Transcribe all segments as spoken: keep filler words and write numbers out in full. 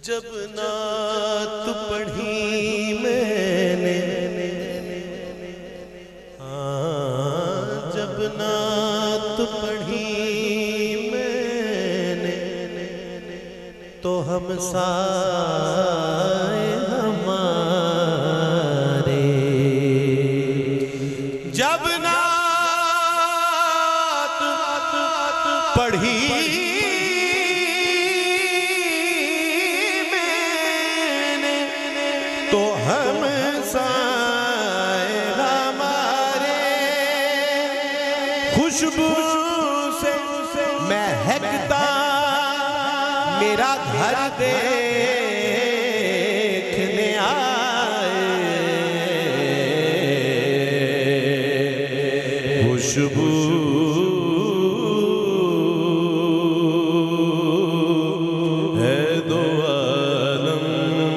जब नात पढ़ी मैंने, हाँ जब नात पढ़ी मैंने, तो हम साए हमारे जब नात पढ़ी तो हम साए हमारे खुशबू से महकता मेरा घर देखने आए खुशबू है दो आलम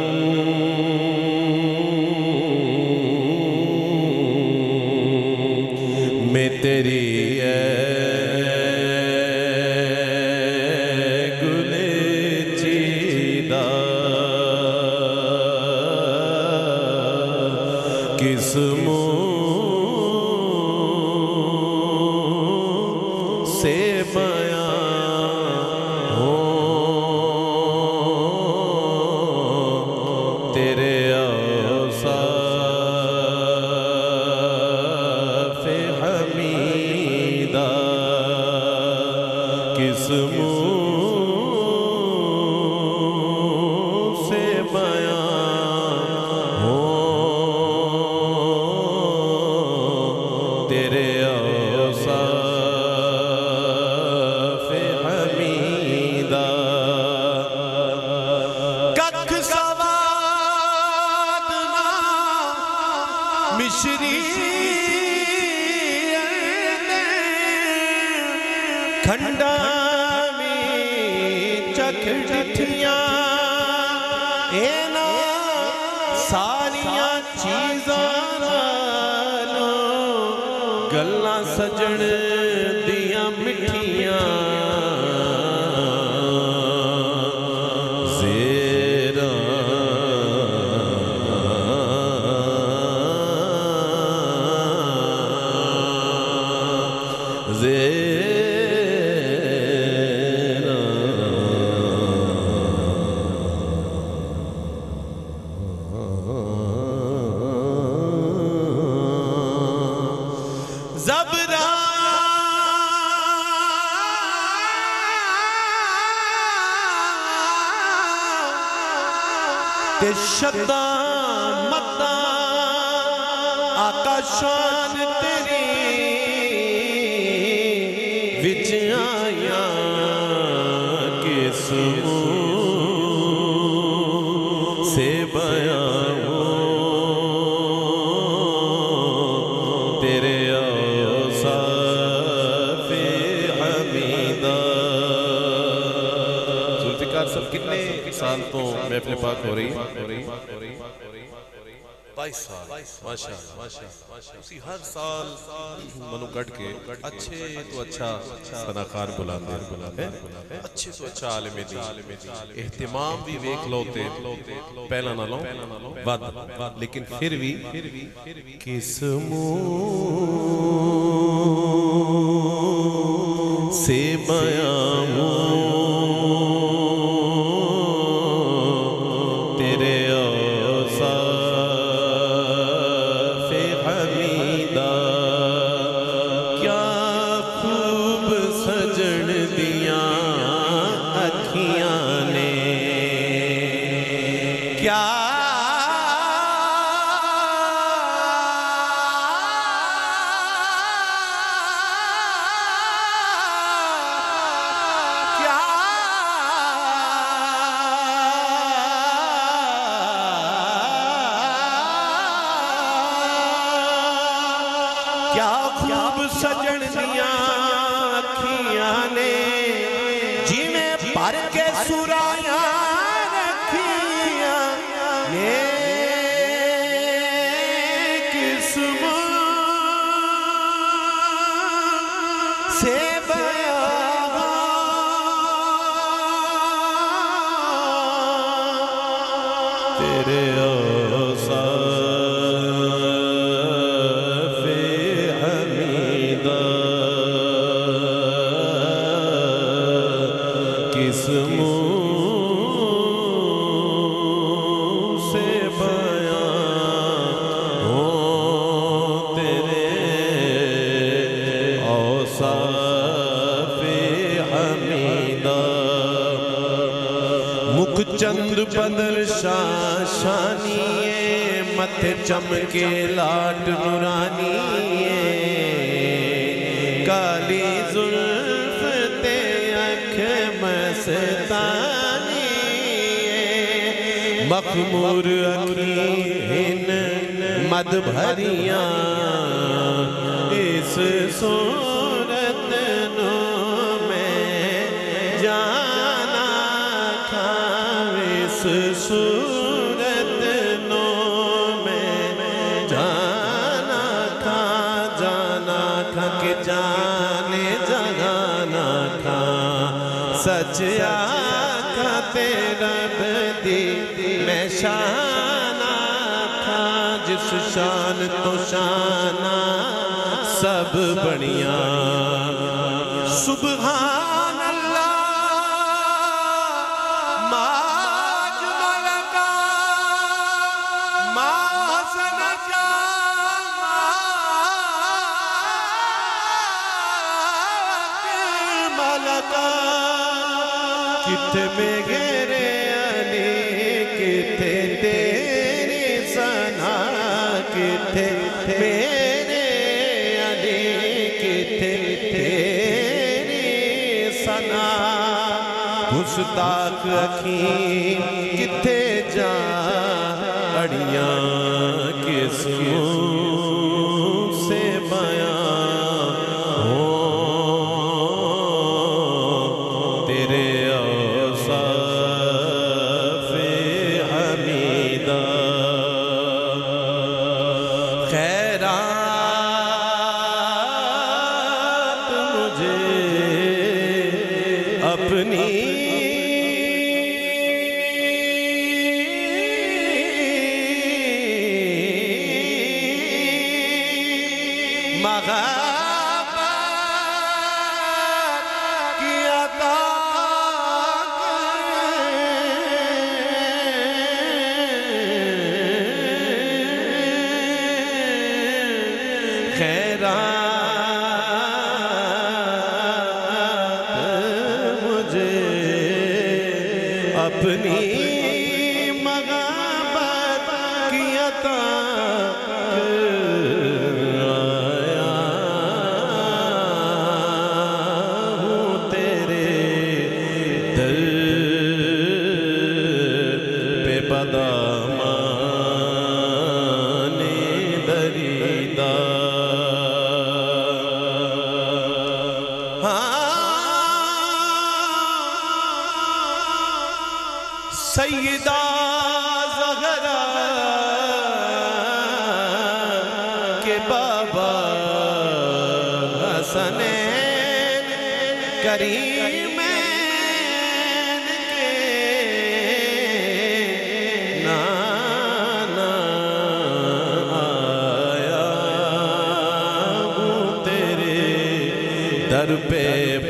में तेरी है गुले चीदा किस मुँह से बयां हो तेरे औसाफ़े हमीदा किस मुँह से बयां हो तेरे औसाफ़े हमीदा कख सवाद ना मिश्री खंडा में चख डिठियां एना सारियां चीज़ां नालों गल्लां सजण दियां मिठियां ज़बरा ते शद्दा मत्ता आका शान तेरी विच आया किस मुँह से बयां हो तेरे औसाफ़े हमीदा जुल्फ़िकार सब कितने साल तो महफ़िल पाक हो रही बाईस साल माशाअल्लाह उसी हर साल मनु कट के अच्छे तो अच्छा सनाकार बुलाते हैं अच्छे तो अच्छा आलिम दीन एहतिमाम भी वेख लोते पहला ना लो बद लेकिन फिर भी किस मुँह से बयां हो तेरे औसाफ़े हमीदा क्या खूब सजण दियां अखियां ने क्या क्या खूब सजण दियां अखियां ने जिवें भर के सुराया रखियां ने किस मुँह से बयां तेरे औसाफ़े हमीदा किस मुँह से बयां हो तेरे औसाफ़े हमीदा। मुख चंद्र बदल शाशानिए मथे चमके लाट नूरानिए काली जुल्फ ते अख मस्तानिए मखमूर अखीन मद भरिया इस सूरत नो मैं जाना खा इस सूरत नो मैं जाना खा जाना खा के जाने जगाना खा सच आखा तेरा बदी मैं शाना खा जिस शान तो शाना सब बढ़िया सुबहान अल्लाह किथे में घेरे अली किथे तेरी सना किथे मेरे अली किथे तेरी सना गुस्ताख अखी किथे जा अड़ियाँ किस मुँह से बयां हो तेरे औसाफ़े हमीदा। खैरात मुझे अपनी महाबत की अता खैरात मुझे अपनी महाबत की अता बदामाने दरीदा सैयदा ज़हरा के बाबा हसनैन करीमैन के नाना आया हूँ तेरे दर पे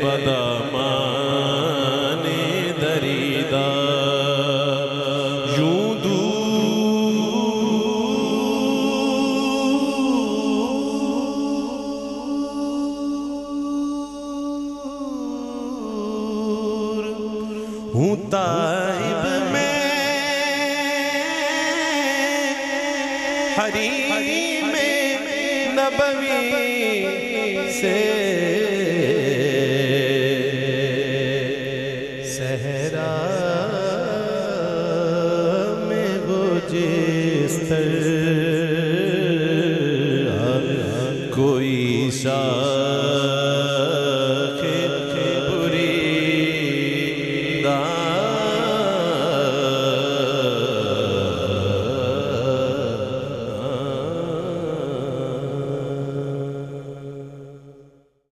बदामाने दरीदा हूँ ताइब में हरी में नबवी से सहरा में वो जिस्तर